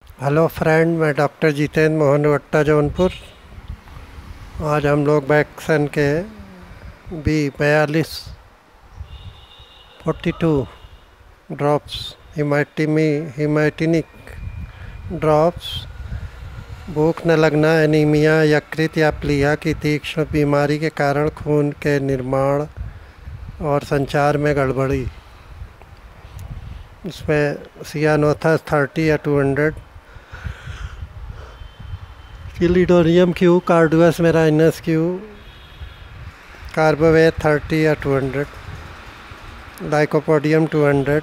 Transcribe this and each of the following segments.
Hello friend, मैं doctor Jitendra Mohan Vatta Jaunpur. आज हम लोग वैक्सन के B42 42 ड्रॉप्स हिमैटिनिक ड्रॉप्स भूख न लगना, एनीमिया, यकृत या प्लीहा की तीक्ष्ण बीमारी के कारण खून के निर्माण और संचार में गड़बड़ी। इसमें सियानोथस 30 या 200, chelidonium Q, carduus marianus Q, carbo veg 30 या 200, लाइकोपोडियम 200,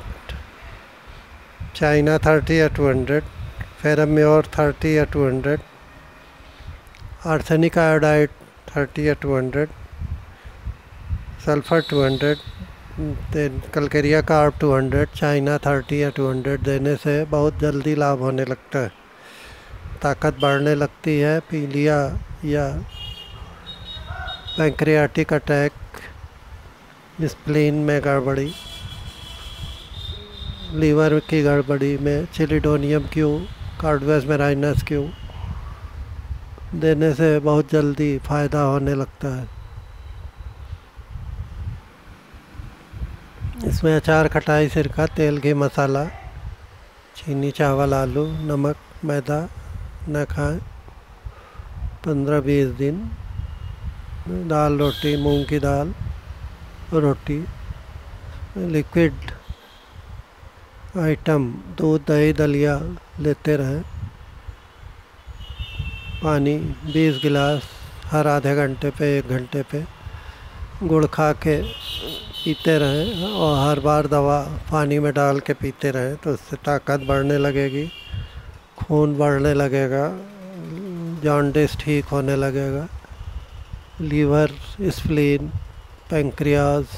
चाइना 30 या 200, फेरम्योर 30 या 200, आर्सेनिक आयोडाइड 30 या 200, सल्फर 200, कलकेरिया कार्ब 200, चाइना 30 या 200 देने से बहुत जल्दी लाभ होने लगता है। ताकत बढ़ने लगती है। पीलिया या पैंक्रियाटिक अटैक, स्प्लीन में गड़बड़ी, लीवर की गड़बड़ी में chelidonium Q, carduus marianus Q देने से बहुत जल्दी फ़ायदा होने लगता है। इसमें अचार, खटाई, सिरका, तेल, घी, मसाला, चीनी, चावल, आलू, नमक, मैदा न खाएं। 15-20 दिन। दाल रोटी, मूंग की दाल रोटी, लिक्विड आइटम, दूध, दही, दलिया लेते रहें। पानी 20 गिलास हर आधे घंटे पे 1 घंटे पे गुड़ खा के पीते रहें, और हर बार दवा पानी में डाल के पीते रहें, तो उससे ताकत बढ़ने लगेगी, खून बढ़ने लगेगा, जॉन्डिस ठीक होने लगेगा, लीवर, स्प्लीन, पैंक्रियाज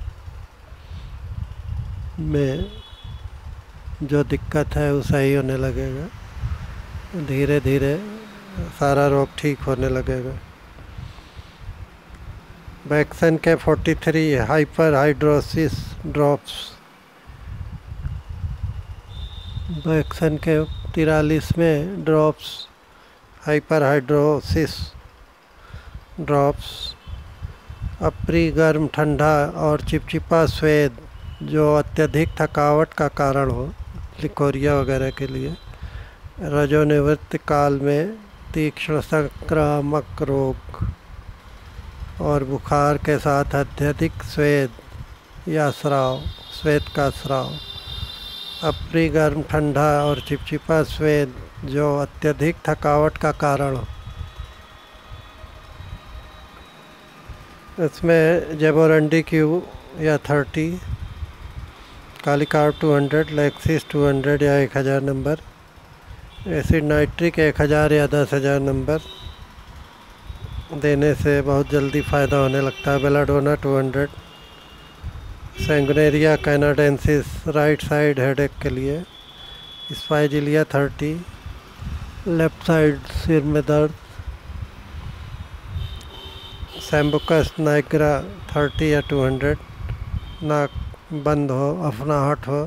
में जो दिक्कत है वो सही होने लगेगा। धीरे धीरे सारा रोग ठीक होने लगेगा। वैक्सन के 43 हाइपर हाइड्रोसिस ड्रॉप्स, वैक्सन के 43वें ड्रॉप्स हाइपर हाइड्रोसिस ड्रॉप्स अप्री, गर्म, ठंडा और चिपचिपा स्वेद जो अत्यधिक थकावट का कारण हो, लिकोरिया वगैरह के लिए, रजोनिवृत्ति काल में तीक्ष्ण संक्रामक रोग और बुखार के साथ अत्यधिक स्वेद या स्राव, स्वेद का स्राव, अप्री, गर्म, ठंडा और चिपचिपा स्वेद जो अत्यधिक थकावट का कारण हो। इसमें जेबोरंडी क्यू या 30, कालीकार्ब 200, लैक्सिस 200 या 1000 नंबर, एसिड नाइट्रिक 1000 या 10,000 नंबर देने से बहुत जल्दी फ़ायदा होने लगता है। Belladonna 200, sanguinaria canadensis right side headache के लिए, स्पाइजिलिया 30, लेफ्ट साइड सिर में दर्द, सैम्बुकस नाइग्रा 30 या 200, नाक बंद हो, अफनाहट हो,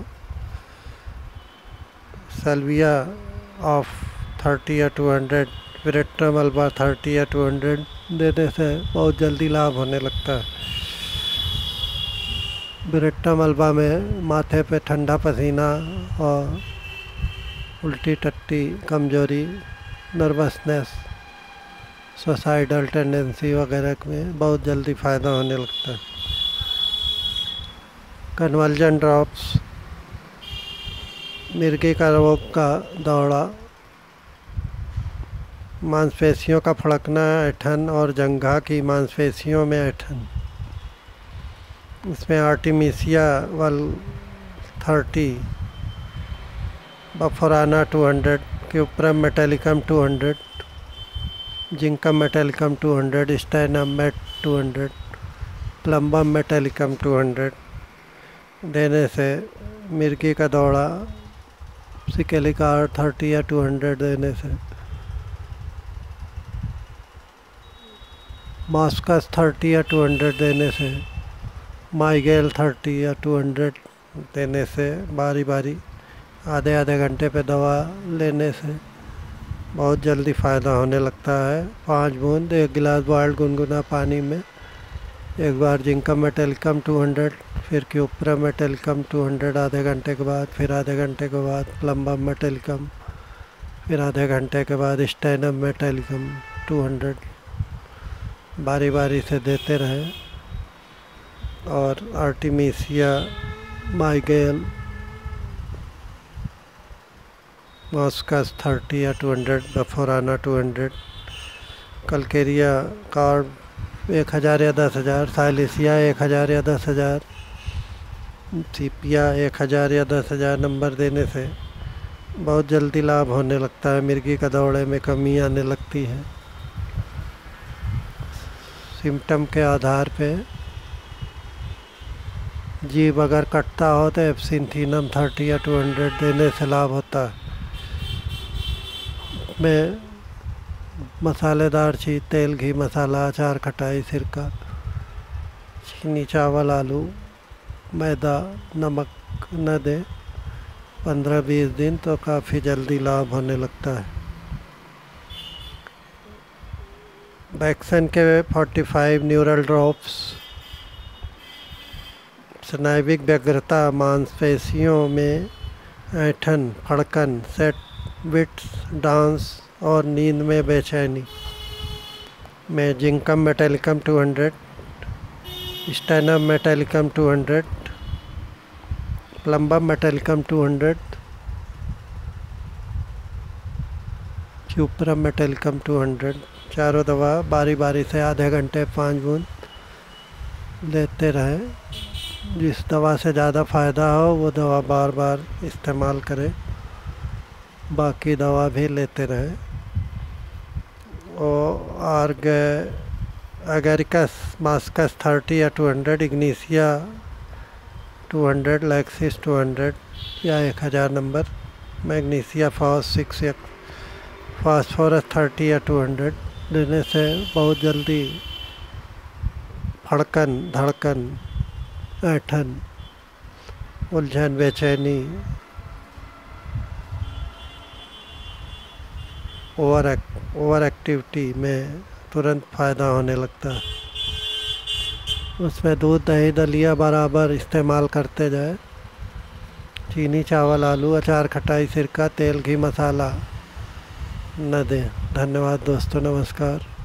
सल्विया ऑफ 30 या 200, विरेट्रा मलबा 30 या 200 देने से बहुत जल्दी लाभ होने लगता है। विरेट्रा मलबा में माथे पे ठंडा पसीना और उल्टी टट्टी, कमजोरी, नर्वसनेस, सुसाइडल टेंडेंसी वगैरह में बहुत जल्दी फ़ायदा होने लगता है। कन्वर्जन ड्रॉप्स, मिर्गी का रोग का दौरा, मांसपेशियों का फड़कना, ऐंठन और जंघा की मांसपेशियों में ऐंठन। इसमें आर्टिमिसिया वल 30, bufo rana 200, cuprum metallicum 200, zincum metallicum 200, stannum met 200, plumbum metallicum 200 देने से मिर्गी का दौरा, सिकेलिकार 30 या 200 देने से, मास्कस 30 या 200 देने से, माइगेल 30 या 200 देने से बारी बारी आधे आधे घंटे पे दवा लेने से बहुत जल्दी फ़ायदा होने लगता है। 5 बूंद 1 गिलास बॉइल्ड गुनगुना पानी में, एक बार जिंकम मेटालिकम 200, फिर क्यूप्रा मेटालिकम 200 आधे घंटे के बाद, फिर आधे घंटे के बाद प्लम्बम मेटालिकम, फिर आधे घंटे के बाद स्टेनम मेटालिकम 200 बारी बारी से देते रहें। और आर्टिमीसिया, माइगेल, मॉस्कस 30 या 200, बफोराना 200, कलकेरिया कार्ब 1000 या 10,000, साइलेसिया 1000 या 10,000, सीपिया 1000 या 10,000 नंबर देने से बहुत जल्दी लाभ होने लगता है। मिर्गी का दौड़े में कमी आने लगती है। सिम्टम के आधार पे जीभ अगर कटता हो तो एप्सिंथीनम 30 या 200 देने से लाभ होता है। में मसालेदार चीज़, तेल, घी, मसाला, अचार, खटाई, सिरका, चीनी, चावल, आलू, मैदा, नमक न दे 15-20 दिन तो काफ़ी जल्दी लाभ होने लगता है। वैक्सन के 45 न्यूरल ड्रॉप्स स्नायुविक व्यग्रता, मांसपेशियों में ऐंठन, फड़कन, सेट विट्स, डांस और नींद में बेचैनी में zincum metallicum 200, stannum metallicum 200, plumbum metallicum 200, cuprum metallicum 200 चारों दवा बारी बारी से आधे घंटे 5 बूंद लेते रहें। जिस दवा से ज़्यादा फ़ायदा हो वो दवा बार बार इस्तेमाल करें, बाकी दवा भी लेते रहें। और एगेरिकस मास्कस 30 या 200, इग्निसिया 200, लैक्सिस 200 या 1000 नंबर, मैग्नीसिया फॉस 6 या फास्फोरस 30 या 200 देने से बहुत जल्दी फड़कन, धड़कन, ऐंठन, उलझन, बेचैनी, ओवर एक्टिविटी में तुरंत फ़ायदा होने लगता है। उसमें दूध, दही, दलिया बराबर इस्तेमाल करते जाए। चीनी, चावल, आलू, अचार, खटाई, सिरका, तेल, घी, मसाला न दें। धन्यवाद दोस्तों, नमस्कार।